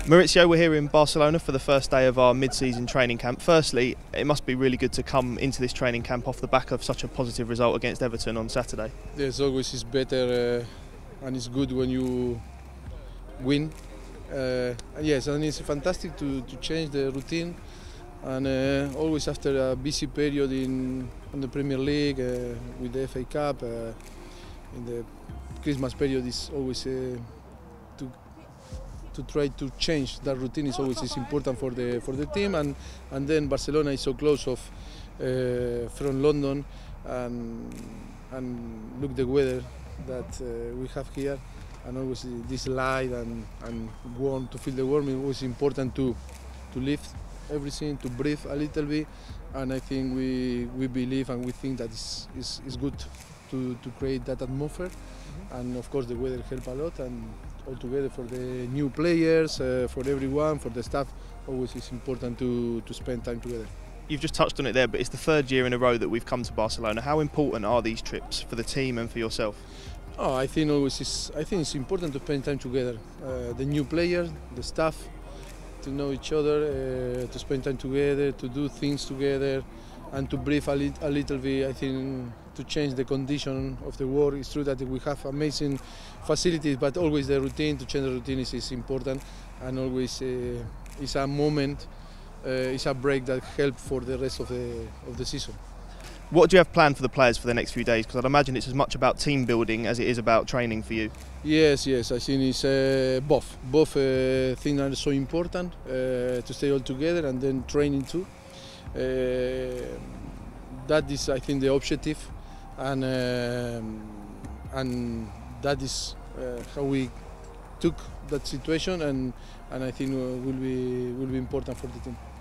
Mauricio, we're here in Barcelona for the first day of our mid-season training camp. Firstly, it must be really good to come into this training camp off the back of such a positive result against Everton on Saturday. Yes, always is better and it's good when you win. And yes, and it's fantastic to change the routine. And always after a busy period in the Premier League, with the FA Cup, in the Christmas period, is always to try to change that routine is always important for the team, and then Barcelona is so close from London, and look the weather that we have here, and always this light and warm, to feel the warmth. It was important to lift everything, to breathe a little bit, and I think we believe and we think that is good to create that atmosphere. And of course the weather helped a lot, and altogether for the new players, for everyone, for the staff, always it's important to spend time together. You've just touched on it there, but it's the third year in a row that we've come to Barcelona. How important are these trips for the team and for yourself? Oh, I think it's important to spend time together. The new players, the staff, to know each other, to spend time together, to do things together, and to breathe a little bit. I think to change the condition of the world. It's true that we have amazing facilities, but always the routine, to change the routine is important, and always it's a moment, it's a break that helps for the rest of the season. What do you have planned for the players for the next few days? Because I'd imagine it's as much about team building as it is about training for you. Yes, I think it's both. Both things are so important, to stay all together and then training too. That is, I think, the objective, and that is how we took that situation, and I think will be important for the team.